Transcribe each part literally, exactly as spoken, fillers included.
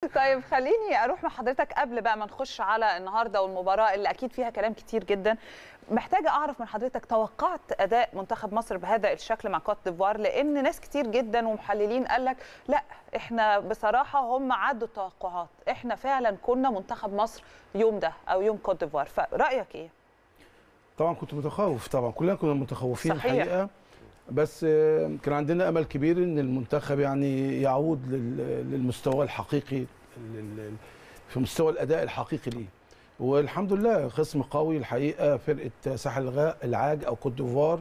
طيب خليني اروح مع حضرتك قبل بقى ما نخش على النهارده والمباراه اللي اكيد فيها كلام كتير جدا. محتاجه اعرف من حضرتك توقعت اداء منتخب مصر بهذا الشكل مع كوت ديفوار، لان ناس كتير جدا ومحللين قال لك لا احنا بصراحه هم عدوا التوقعات، احنا فعلا كنا منتخب مصر يوم ده او يوم كوت ديفوار، فرايك ايه؟ طبعا كنت متخوف، طبعا كلنا كنا متخوفين صحيح. الحقيقه، بس كان عندنا امل كبير ان المنتخب يعني يعود للمستوى الحقيقي في مستوى الاداء الحقيقي ليه. والحمد لله خصم قوي الحقيقه، فرقه ساحل العاج او كوت ديفوار،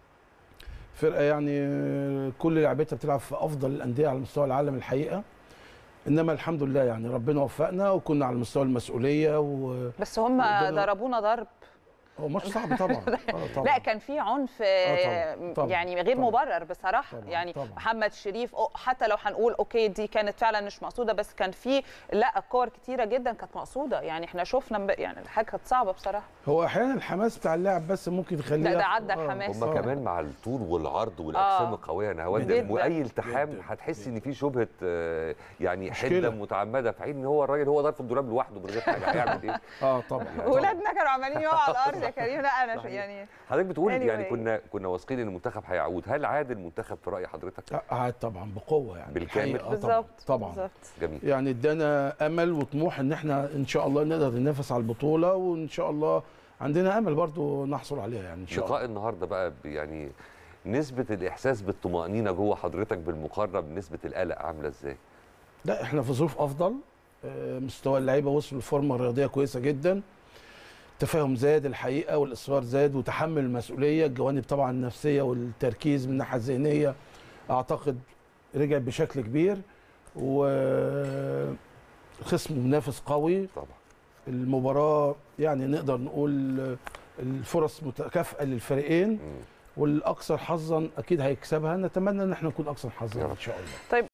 فرقه يعني كل لعبتها بتلعب في افضل الانديه على مستوى العالم الحقيقه. انما الحمد لله يعني ربنا وفقنا وكنا على مستوى المسؤوليه و... بس هم ضربونا ضرب. هو ماتش صعب طبعا. آه طبعا لا كان في عنف آه طبعًا. طبعًا. يعني غير طبعًا. مبرر بصراحه. طبعًا. يعني طبعًا. محمد شريف حتى لو هنقول اوكي دي كانت فعلا مش مقصوده، بس كان في لا كور كتيره جدا كانت مقصوده، يعني احنا شفنا يعني الحاجه كانت صعبه بصراحه. هو احيانا الحماس بتاع اللاعب بس ممكن يخليه لا ده عدى الحماس. هم كمان مع الطول والعرض والاجسام آه. القويه نهاوند، واي التحام هتحس ان في شبهه يعني حده متعمده، في حين ان هو الراجل هو ضرب في الدولاب لوحده من غير حاجه، هيعمل ايه؟ اه طبعا. ولادنا كانوا عمالين يقعوا على الارض يا كريم. لا انا يعني حضرتك بتقول anyway. يعني كنا كنا واثقين ان المنتخب هيعود، هل عاد المنتخب في راي حضرتك؟ عاد طبعا بقوه يعني بالكامل. بالظبط طبعا, طبعًا. جميل. يعني ادانا امل وطموح ان احنا ان شاء الله نقدر ننافس على البطوله، وان شاء الله عندنا امل برضو نحصل عليها يعني ان شاء الله. لقاء النهارده بقى يعني نسبه الاحساس بالطمانينه جوه حضرتك بالمقارنه بنسبه القلق عامله ازاي؟ لا احنا في ظروف افضل، مستوى اللعيبه وصل لفورمه رياضيه كويسه جدا، التفاهم زاد الحقيقه والاصرار زاد وتحمل المسؤوليه، الجوانب طبعا النفسيه والتركيز من الناحيه الذهنيه اعتقد رجع بشكل كبير، وخصم منافس قوي طبعا. المباراه يعني نقدر نقول الفرص متكافئه للفريقين، والاكثر حظا اكيد هيكسبها، نتمنى ان احنا نكون اكثر حظا ان شاء الله. طيب